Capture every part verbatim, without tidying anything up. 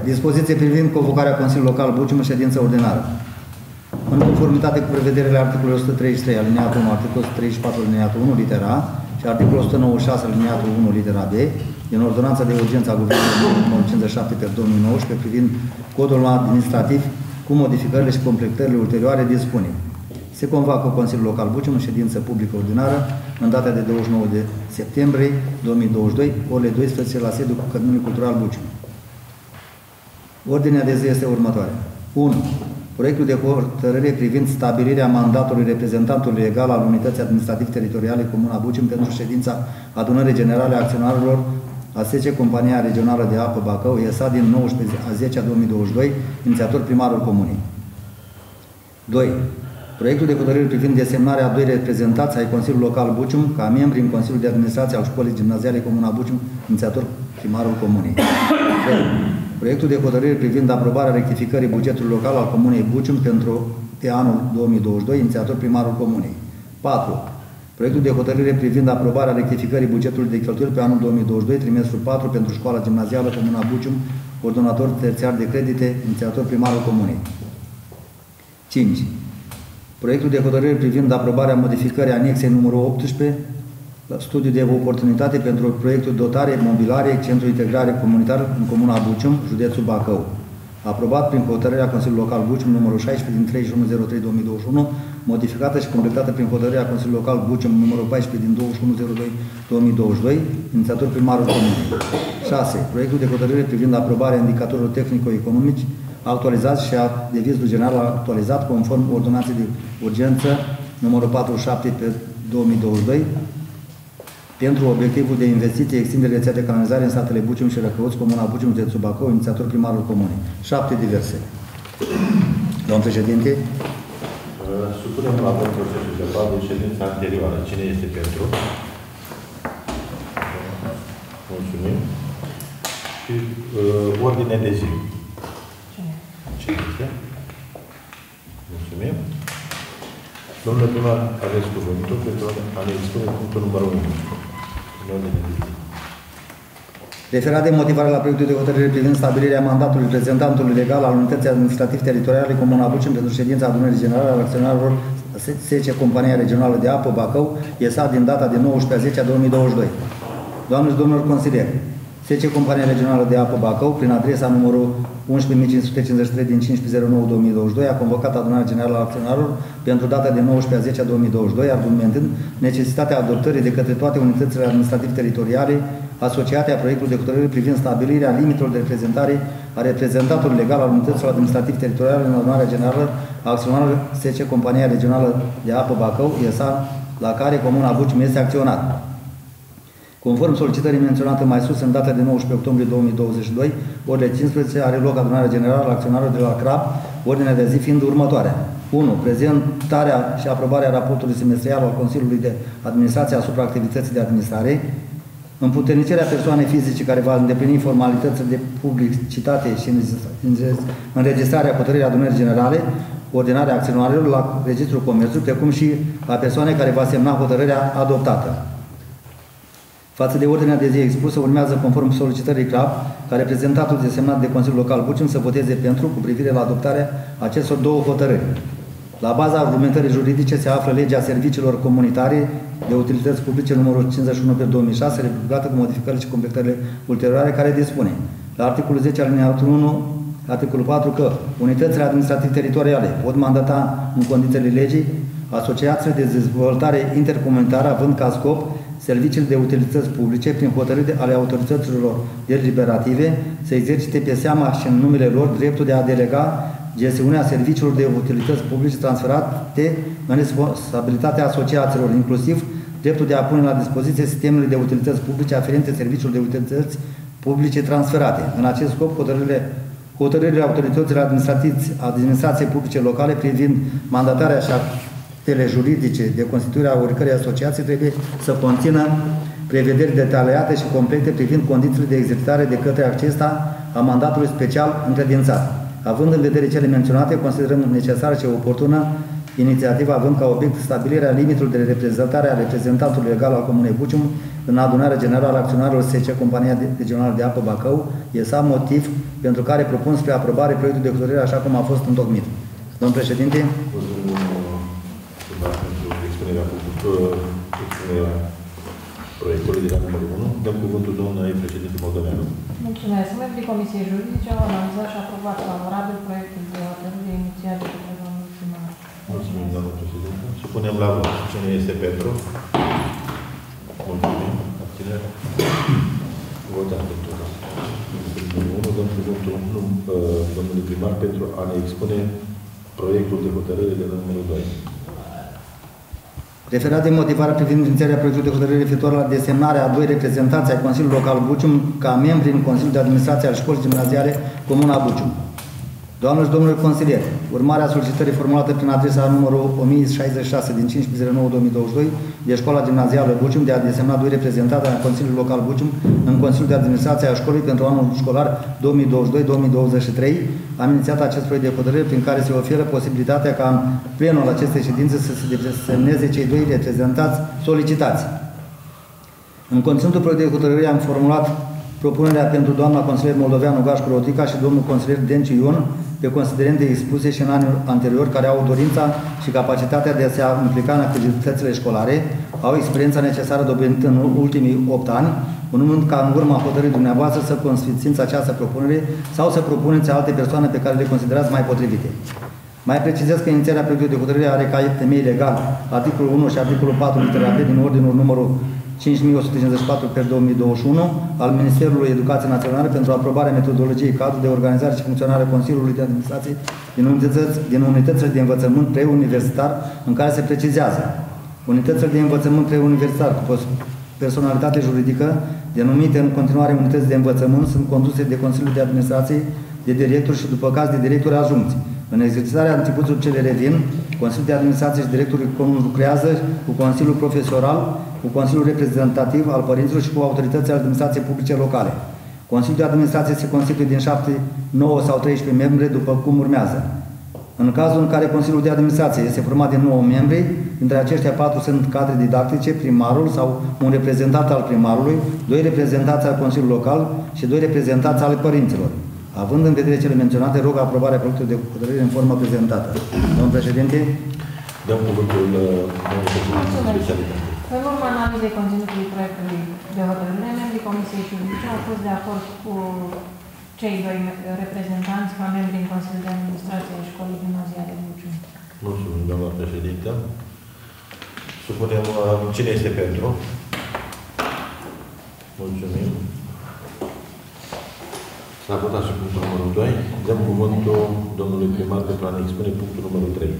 Dispoziție privind convocarea Consiliului Local Bucium în ședință ordinară. În conformitate cu prevederile articolului o sută treizeci și trei, aliniatul unu, articolul o sută treizeci și patru, aliniatul unu, litera A și articolul o sută nouăzeci și șase, aliniatul unu, litera B, din Ordonanța de Urgență a Guvernului numărul cincizeci și șapte pe două mii nouăsprezece privind codul administrativ cu modificările și completările ulterioare dispune. Se convoacă Consiliul Local Bucium în ședință publică ordinară în data de douăzeci și nouă de septembrie două mii douăzeci și doi, orele douăsprezece, la sediul Căminului Cultural Bucium. Ordinea de zi este următoarea. unu. Proiectul de hotărâre privind stabilirea mandatului reprezentantului legal al Unității Administrativ-Teritoriale Comuna Bucium pentru ședința Adunării Generale a Acționarilor a S C Compania Regională de Apă Bacău, E S A din nouăsprezece a zecea două mii douăzeci și doi, inițiator primarul Comunei. doi. Proiectul de hotărâre privind desemnarea a doi reprezentanți ai Consiliului Local Bucium ca membri în Consiliul de Administrație al Școlii Gimnaziale Comuna Bucium, inițiator primarul Comunei. trei. Proiectul de hotărâre privind aprobarea rectificării bugetului local al Comunei Bucium pentru pe anul două mii douăzeci și doi, inițiator primarul Comunei. patru. Proiectul de hotărâre privind aprobarea rectificării bugetului de cheltuieli pe anul două mii douăzeci și doi, trimestrul patru, pentru Școala Gimnazială Comuna Bucium, coordonator terțiar de credite, inițiator primarul Comunei. cinci. Proiectul de hotărâre privind aprobarea modificării anexei numărul optsprezece, studiu de oportunitate pentru proiectul dotare, mobilare, centru integrare comunitar în Comuna Bucium, județul Bacău. Aprobat prin hotărârea Consiliului Local Bucium numărul șaisprezece din treizeci și unu zero trei două mii douăzeci și unu, modificată și completată prin hotărârea Consiliului Local Bucium numărul paisprezece din douăzeci și unu zero doi două mii douăzeci și doi, inițiator primarul Comunei. șase. Proiectul de hotărâre privind aprobarea indicatorilor tehnico-economici actualizați și a devizului general actualizat conform ordonanței de urgență numărul patruzeci și șapte pe două mii douăzeci și doi pentru obiectivul de investiție, extindere rețea de canalizare în satele Bucium și Răcăuți, Comuna Bucium, județul Bacău, inițiator primarul Comunei. șapte diverse. Domnul președinte. Supunem la vot procesul de fapt de ședința anterioară. Cine este pentru? Mulțumim. Și uh, ordine de zi. Cine este? Mulțumim. Domnule primar, aveți cuvântul pentru a ne expune punctul numărul unu. Referat de motivare la proiectul de hotărâre privind stabilirea mandatului reprezentantului legal al Unității Administrativ-Teritoriale Comuna Bucium pentru ședința Adunării Generale a Acționarilor S C Compania Regională de Apă Bacău, E S A din data de nouăsprezece a zecea două mii douăzeci și doi. Doamnelor și domnilor consilieri, S C Compania Regională de Apă Bacău, prin adresa numărul unsprezece mii cinci sute cincizeci și trei din cincisprezece zero nouă două mii douăzeci și doi, a convocat Adunarea Generală a Acționarilor pentru data de nouăsprezece a zecea două mii douăzeci și doi, argumentând necesitatea adoptării de către toate unitățile administrativ-teritoriale asociate a proiectului de hotărâre privind stabilirea limitelor de reprezentare a reprezentantului legal al unităților administrativ-teritoriale în Adunarea Generală a Acționarilor S C Compania Regională de Apă Bacău, E S A, la care Comuna Bucium este acționat. Conform solicitării menționate mai sus, în data de nouăsprezece octombrie două mii douăzeci și doi, orele cincisprezece, are loc Adunarea Generală a Acționarilor de la C R A B, ordinea de zi fiind următoarea. unu. Prezentarea și aprobarea raportului semestrial al Consiliului de Administrație asupra activității de administrare, împuternicirea persoanei fizice care va îndeplini formalitățile de publicitate și înregistrarea hotărârii Adunării Generale, ordinarea acționarilor la Registrul Comerțului, precum și a persoanei care va semna hotărârea adoptată. Față de ordinea de zi expusă, urmează, conform solicitării C R A B, ca reprezentantul desemnat de Consiliul Local Bucium să voteze pentru cu privire la adoptarea acestor două hotărâri. La baza argumentării juridice se află legea serviciilor comunitare de utilități publice numărul cincizeci și unu pe două mii șase, republicată cu modificările și completările ulterioare, care dispune la articolul zece alineatul unu, articolul patru, că unitățile administrativ-teritoriale pot mandata în condițiile legii asociațiile de dezvoltare intercomunitară având ca scop serviciile de utilități publice prin hotărâri ale autorităților deliberative să exercite pe seama și în numele lor dreptul de a delega gestiunea serviciilor de utilități publice transferate în responsabilitatea asociațiilor, inclusiv dreptul de a pune la dispoziție sistemele de utilități publice aferente serviciilor de utilități publice transferate. În acest scop, hotărârile, hotărârile autorităților administrației publice locale privind mandatarea și actele juridice de constituire a oricărei asociații trebuie să conțină prevederi detaliate și complete privind condițiile de exercitare de către acesta a mandatului special încredințat. Având în vedere cele menționate, considerăm necesară și oportună inițiativa având ca obiect stabilirea limitelor de reprezentare a reprezentantului legal al Comunei Bucium în adunarea generală a acționarilor S C Compania Regională de Apă Bacău, E S A, motiv pentru care propun spre aprobare proiectul de hotărâre așa cum a fost întocmit. Domnul președinte. Proiectului de la numărul unu. Dăm cuvântul domnului președinte Moldoveanu. Mulțumesc. Membrii Comisiei Juridice au analizat și aprobat favorabil proiectul de hotărâre inițial de către domnul primar. Mulțumim, domnul președinte. Supunem la vot. Cine este pentru? Mulțumim. Abținere. Votat pentru asta. unu. Dăm cuvântul domnului primar pentru a ne expune proiectul de hotărâre de la numărul doi. Referat de motivare privind inițiarea proiectului de hotărâre referitor la desemnarea a doi reprezentanți ai Consiliului Local Bucium ca membri în Consiliul de Administrație al Școlii Gimnaziale Comuna Bucium. Doamnelor și domnilor consilieri, urmarea solicitării formulată prin adresa numărul o mie șaizeci și șase din cincisprezece nouă două mii douăzeci și doi de Școala Gimnazială Bucium de a desemna doi reprezentanți ai Consiliului Local Bucium în Consiliul de Administrație al Școlii pentru anul școlar două mii douăzeci și doi două mii douăzeci și trei, am inițiat acest proiect de hotărâre prin care se oferă posibilitatea ca în plenul acestei ședințe să se desemneze cei doi reprezentanți solicitați. În conținutul proiectului de hotărâre am formulat propunerea pentru doamna consilier Moldoveanu Gașcu Rotica și domnul consilier Denciu Ion pe considerente expuse și în anii anteriori care au dorința și capacitatea de a se implica în activitățile școlare, au experiența necesară dobândită în ultimii opt ani, urmând ca în urma hotărârii dumneavoastră să consfințiți această propunere sau să propuneți alte persoane pe care le considerați mai potrivite. Mai precizez că inițiarea proiectului de hotărâre are ca temei legal articolul unu și articolul patru litera B din ordinul numărul cinci mii o sută cincizeci și patru pe două mii douăzeci și unu al Ministerului Educației Naționale pentru aprobarea metodologiei cadru de organizare și funcționare a Consiliului de Administrație din, unități, din unitățile de învățământ preuniversitar, în care se precizează unitățile de învățământ preuniversitar cu personalitate juridică, denumite în continuare unități de învățământ, sunt conduse de Consiliul de Administrație, de directori și după caz de directori adjuncți. În exercitarea atribuțiilor ce le revin, Consiliul de Administrație și directorul comun lucrează cu Consiliul Profesional, cu Consiliul Reprezentativ al Părinților și cu autoritățile administrației publice locale. Consiliul de Administrație se constituie din șapte, nouă sau treisprezece membri, după cum urmează. În cazul în care Consiliul de Administrație este format din nouă membri, dintre aceștia patru sunt cadre didactice, primarul sau un reprezentant al primarului, doi reprezentanți al Consiliului Local și doi reprezentanți ale părinților. Având în vedere cele menționate, rog aprobarea proiectului de hotărâre în formă prezentată. Domnul președinte. Dăm cuvântul domnului președinte. În urma analizei conținutului proiectului de hotărâre, membrii Comisiei Juridice au fost de acord cu cei doi reprezentanți ca membri în Consiliul de Administrație a Școlii Gimnaziale Bucium. Mulțumim, doamna președintă. Supunem cine este pentru. Mulțumim. S-a votat și punctul numărul doi. Dăm cuvântul domnului primar pentru a ne expune punctul numărul trei.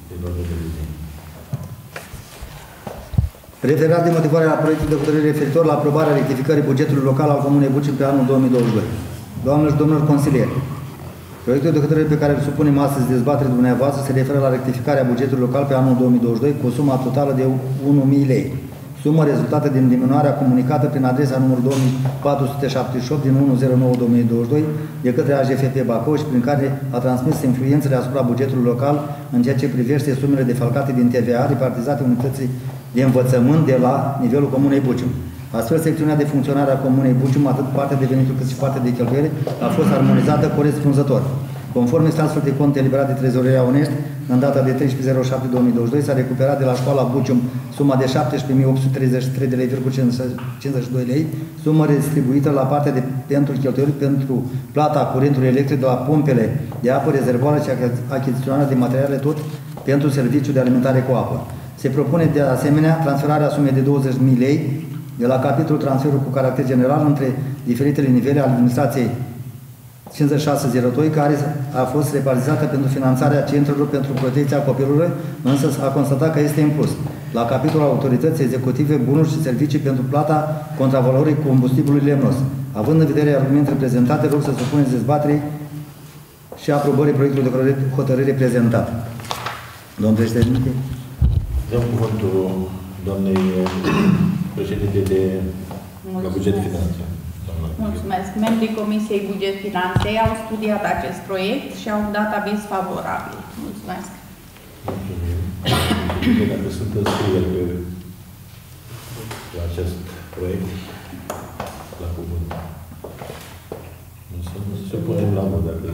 Referat de motivare la proiectul de hotărâre referitor la aprobarea rectificării bugetului local al Comunei Bucium pe anul două mii douăzeci și doi. Doamnelor și domnilor consilieri, proiectul de hotărâre pe care îl supunem astăzi dezbatere dumneavoastră se referă la rectificarea bugetului local pe anul două mii douăzeci și doi cu o sumă totală de mii lei. Sumă rezultată din diminuarea comunicată prin adresa numărul două mii patru sute șaptezeci și opt din unu zero nouă două mii douăzeci și doi de către A J F P Bacău și prin care a transmis influențele asupra bugetului local în ceea ce privește sumele defalcate din T V A repartizate unității de învățământ de la nivelul Comunei Bucium. Astfel, secțiunea de funcționare a Comunei Bucium, atât partea de venituri cât și partea de cheltuieli, a fost armonizată corespunzător. Conform instanțelor de cont eliberat de Trezoreria Onești, în data de treisprezece șapte două mii douăzeci și doi, s-a recuperat de la școala Bucium suma de șaptesprezece mii opt sute treizeci și trei de lei, cincizeci și doi lei, sumă redistribuită la partea de pentru cheltuieli pentru plata curentului electric de la pompele de apă, rezervoare și achiziționarea de materiale, tot pentru serviciul de alimentare cu apă. Se propune de asemenea transferarea sumei de douăzeci de mii lei de la capitolul transferul cu caracter general între diferitele nivele ale administrației cincizeci și șase zero doi, care a fost repartizată pentru finanțarea centrelor pentru protecția copilului, însă a constatat că este în plus. La capitolul autorității executive, bunuri și servicii pentru plata contravalorii combustibilului lemnos. Având în vedere argumentele prezentate, rog să supuneți dezbaterii și aprobării proiectului de hotărâre prezentat. Domnul președinte. Dăm cuvântul doamnei președinte de la buget finanțe. Mulțumesc. Membrii Comisiei Buget Finanțe au studiat acest proiect și au dat aviz favorabil. Mulțumesc. Mulțumim. Dacă sunt înscrieri pe acest proiect la cuvânt. Să, să punem la vot dacă...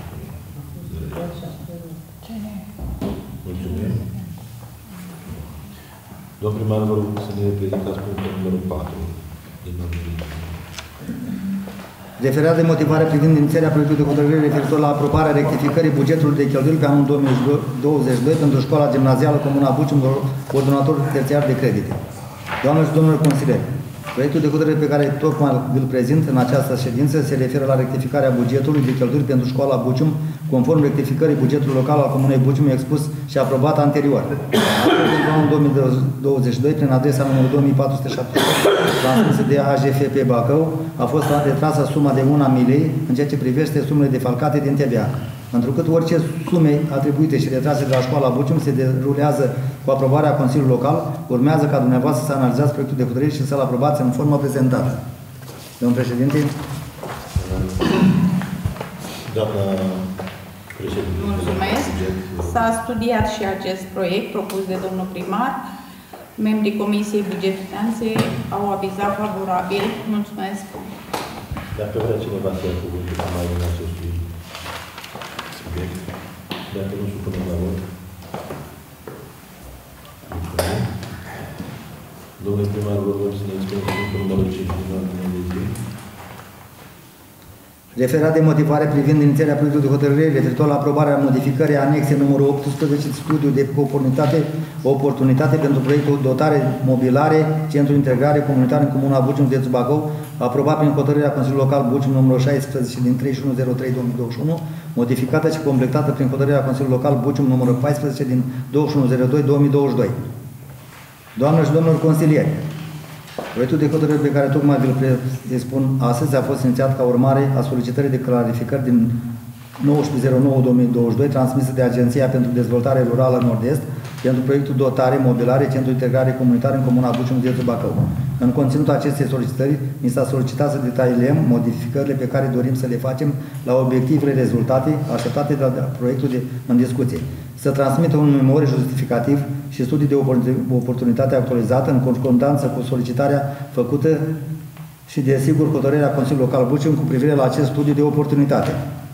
Mulțumim. Domnul primar, vă rog să ne prezentați punctul numărul patru din ordine. Referat de motivare privind inițierea proiectului de hotărâre referitor la aprobarea rectificării bugetului de cheltuieli pe anul două mii douăzeci și doi pentru școala gimnazială Comuna Bucium, coordonator terțiar de credite. Doamnelor și domnilor consilieri, proiectul de hotărâre pe care tocmai îl prezint în această ședință se referă la rectificarea bugetului de cheltuieli pentru școala Bucium, conform rectificării bugetului local al Comunei Bucium expus și aprobat anterior. În anul două mii douăzeci și doi, prin adresa numărul două mii patru sute șaptezeci, transmisă de A J F P Bacău, a fost retrasă suma de una milei în ceea ce privește sumele defalcate din T V A. Întrucât orice sume atribuite și retrase de la școala Bucium se derulează cu aprobarea Consiliului Local, urmează ca dumneavoastră să analizați proiectul de hotărâre și să-l aprobați în formă prezentată. Domnul președinte. Doamna președinte. Mulțumesc. S-a studiat și acest proiect propus de domnul primar. Membrii Comisiei Buget Finanțe au avizat favorabil. Mulțumesc. Dacă vrea cineva să ia cuvântul mai în acestui subiect, dacă nu supunem la vot. Domnule primar, vă rog să ne expuneți punctul numărul cinci din ordine de zi. Referat de motivare privind inițierea proiectului de hotărâre referitor la aprobarea modificării anexe numărul optsprezece, studiu de oportunitate, oportunitate pentru proiectul dotare mobilare, centru integrare comunitar în Comuna Bucium, județul Bacău, aprobat prin hotărârea Consiliului Local Bucium numărul șaisprezece din treizeci și unu zero trei două mii douăzeci și unu, modificată și completată prin hotărârea Consiliului Local Bucium numărul paisprezece din douăzeci și unu zero doi două mii douăzeci și doi. Doamnelor și domnilor consilieri, proiectul de hotărâre pe care tocmai vi-l spun astăzi a fost inițiat ca urmare a solicitării de clarificări din nouăsprezece zero nouă două mii douăzeci și doi transmisă de Agenția pentru Dezvoltare Rurală Nord-Est pentru proiectul dotare, mobilare, centru integrare comunitar în Comuna Bucium, județul Bacău. În conținutul acestei solicitări, mi s-a solicitat să detaliem modificările pe care dorim să le facem la obiectivele rezultate așteptate de la proiectul de, în discuție. Să transmită un memoriu justificativ și studii de oportunitate actualizată în concordanță cu solicitarea făcută și, desigur, hotărârea Consiliului Local Bucium cu privire la acest studiu de oportunitate.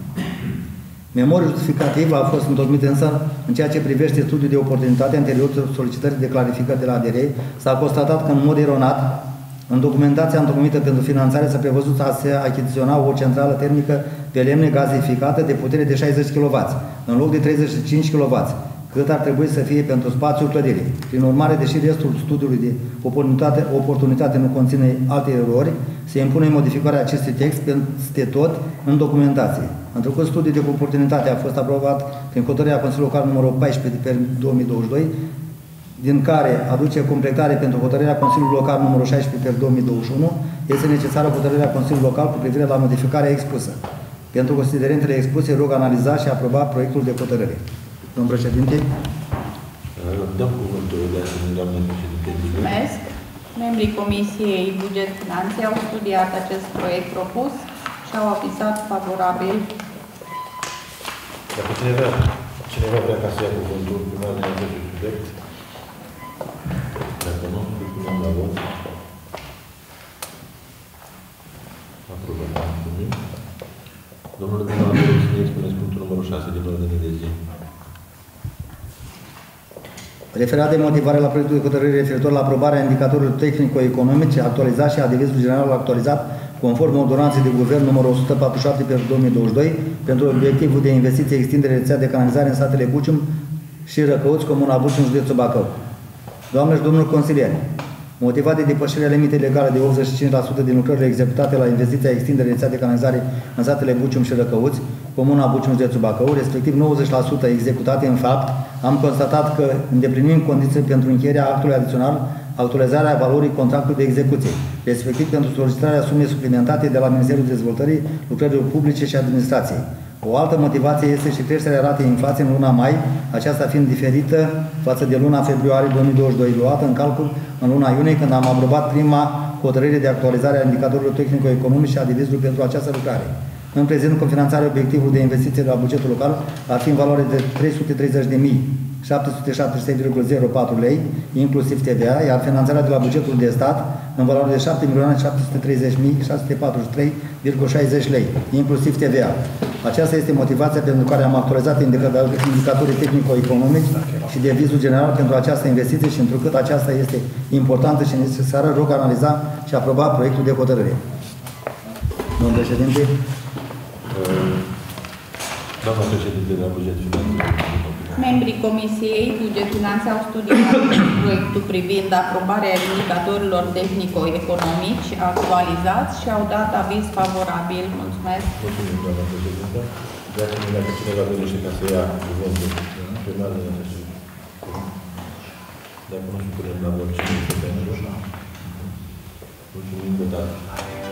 Memoriul justificativ a fost întocmit însă în ceea ce privește studiul de oportunitate anterior solicitării de clarificări de la A D R E. S-a constatat că în mod eronat, în documentația întocmită pentru finanțare s-a prevăzut să se achiziționa o centrală termică pe lemne gazificată de putere de șaizeci de kilowați, în loc de treizeci și cinci kilowați, cât ar trebui să fie pentru spațiul clădirii. Prin urmare, deși restul studiului de oportunitate, oportunitate nu conține alte erori, se impune modificarea acestui text peste tot în documentație. Întrucât studiul de oportunitate a fost aprobat prin hotărârea Consiliului Local numărul paisprezece pe două mii douăzeci și doi, din care aduce completare pentru hotărârea Consiliului Local numărul șaisprezece pe două mii douăzeci și unu, este necesară hotărârea Consiliului Local cu privire la modificarea expusă. Pentru considerentele expuse, rog analiza și aproba proiectul de hotărâre. Domnul președinte. Dăm cuvântul de asemenea, doamne președinte. Mulțumesc. Membrii Comisiei Buget Finanțe au studiat acest proiect propus și au avizat favorabil. Dacă cineva, cineva vrea ca să ia cuvântul primar din acest subiect, dacă nu, îl punem la vot. Aprobat. Mulțumim. Domnule primar, vă rog să ne expuneți punctul numărul șase din ordine de zi. Referat de motivare la proiectul de hotărâre referitor la aprobarea indicatorilor tehnico-economice actualizat și a devizului general actualizat conform ordonanței de guvern numărul o sută patruzeci și șapte pe două mii douăzeci și doi pentru obiectivul de investiție extindere rețea de canalizare în satele Bucium și Răcăuți, Comuna Bucium, județul Bacău. Doamne și domnul consilieri, motivat de depășirea limitei legale de optzeci și cinci la sută din lucrările executate la investiția extindere rețea de canalizare în satele Bucium și Răcăuți, Comuna Bucium, județul Bacău, respectiv nouăzeci la sută executate în fapt, am constatat că îndeplinim condiții pentru încheierea actului adițional, actualizarea valorii contractului de execuție, respectiv pentru solicitarea sumei suplimentate de la Ministerul Dezvoltării, Lucrărilor Publice și Administrației. O altă motivație este și creșterea ratei inflației în luna mai, aceasta fiind diferită față de luna februarie două mii douăzeci și doi, luată în calcul în luna iunie, când am aprobat prima hotărâre de actualizare a indicatorilor tehnico-economice și a devizului pentru această lucrare. În prezent, cofinanțarea obiectivului de investiție de la bugetul local ar fi în valoare de trei sute treizeci de mii șapte sute șaptezeci și trei virgulă zero patru lei, inclusiv T V A, iar finanțarea de la bugetul de stat în valoare de șapte milioane șapte sute treizeci de mii șase sute patruzeci și trei virgulă șaizeci lei, inclusiv T V A. Aceasta este motivația pentru care am actualizat indicatorii tehnico-economici și devizul general pentru această investiție și întrucât aceasta este importantă și necesară, rog analiza și aproba proiectul de hotărâre. Domnul președinte. Doamna președinte de la buget finanțe. Membrii Comisiei Buget Finanțe au studiat proiectul privind aprobarea indicatorilor tehnico-economici actualizați și au dat aviz favorabil. Mulțumesc. Mulțumim, doamna președinte. De asemenea, dacă cineva dorește ca să ia cuvântul primar de la dacă nu supunem la vot, cine este pentru? Mulțumim, votat.